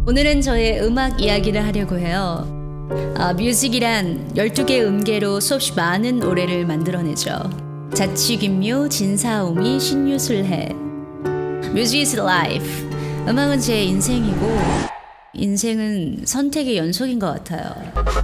오늘은 저의 음악 이야기를 하려고 해요. 뮤직이란 12개의 음계로 수없이 많은 노래를 만들어내죠. 자취균묘, 진사오미, 신유술해. Music is life. 음악은 제 인생이고 인생은 선택의 연속인 것 같아요.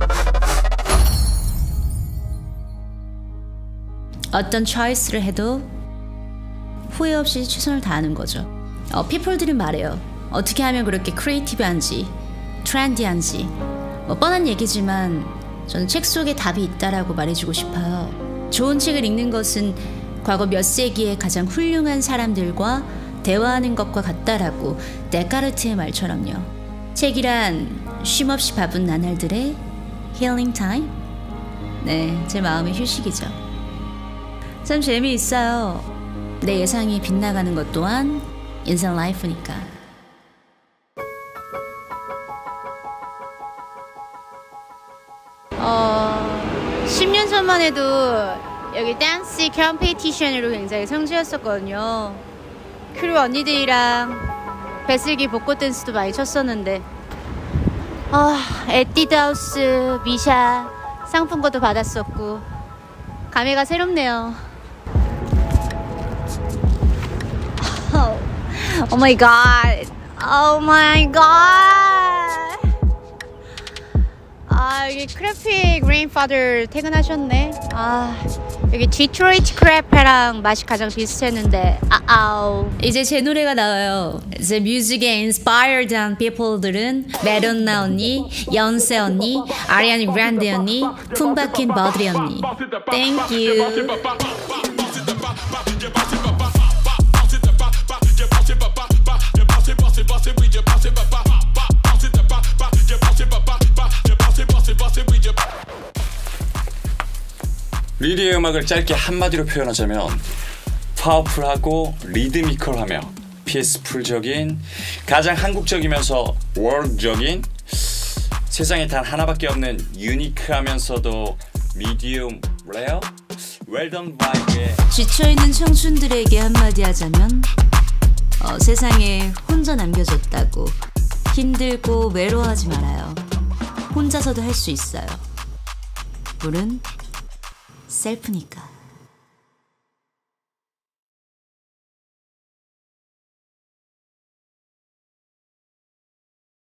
어떤 choice를 해도 후회 없이 최선을 다하는 거죠. people들은 말해요. 어떻게 하면 그렇게 크리에이티브한지, 트렌디한지. 뻔한 얘기지만 저는 책 속에 답이 있다라고 말해주고 싶어요. 좋은 책을 읽는 것은 과거 몇 세기의 가장 훌륭한 사람들과 대화하는 것과 같다라고 데카르트의 말처럼요. 책이란 쉼없이 바쁜 나날들의 힐링 타임? 네, 제 마음의 휴식이죠. 참 재미있어요. 내 예상이 빗나가는 것 또한 인생 라이프니까. 어, 10년 전만 해도 여기 댄스 컴피티션으로 굉장히 성지였었거든요. 크루 언니들이랑 배슬기 벚꽃 댄스도 많이 췄었는데 에뛰드하우스, 미샤 상품권도 받았었고 감회가 새롭네요. Oh my god. Oh my god. 여기 크래피 그레인파더 퇴근하셨네. 여기 디트로이트 크래페랑 맛이 가장 비슷했는데 이제 제 노래가 나와요. 제 뮤직에 인스파이어드한 people들은 메론나 언니, 연세 언니, 아리아나 그란데 언니, 품바킨 버드리 언니. Thank you. 리디의 음악을 짧게 한마디로 표현하자면 파워풀하고 리드미컬하며 피스풀적인, 가장 한국적이면서 월드적인, 세상에 단 하나밖에 없는 유니크하면서도 미디움 레어 웰던 바이브의 지쳐있는 청춘들에게 한마디 하자면 세상에 혼자 남겨졌다고 힘들고 외로워하지 말아요. 혼자서도 할 수 있어요. 물은 셀프니까.